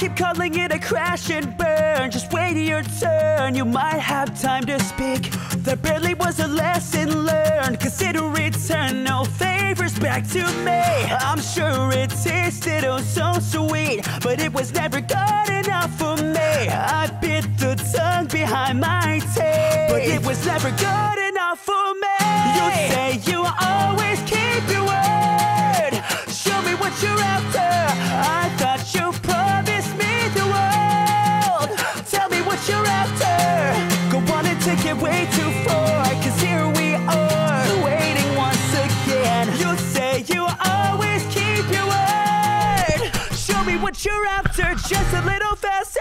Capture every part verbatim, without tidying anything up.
keep calling it a crash and burn. Just wait your turn, you might have time to speak. There barely was a lesson learned. Consider return, no favors back to me. I'm sure it tasted oh so sweet, but it was never good enough for me. I bit the tongue behind my teeth, but it was never good enough for me. You say you always keep your word. Show me what you're after. I thought you promised me the world. Tell me what you're after. Go on and take it way too far, cause here we are, waiting once again. You say you always keep your word. Show me what you're after, just a little faster.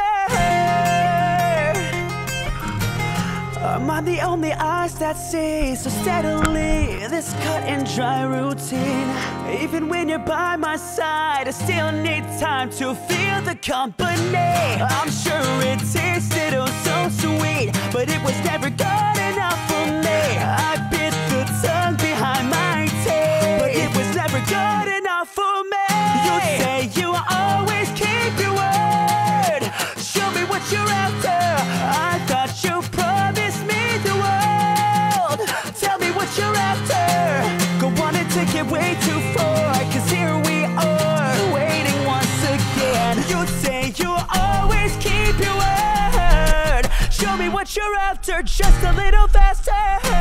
Am I the only eyes that see so steadily this cut and dry routine? Even when you're by my side, I still need time to feel the company. I'm sure it tasted oh so sweet, but it was never good enough for me. I bit the tongue behind my teeth, but it was never good enough for me. You say you always keep your word. Show me what you're after. I thought you promised me the world. Tell me what you're after. Go on and take it way too far, cause here we are, waiting once again. You say you always keep your word. Show me what you're after, just a little faster.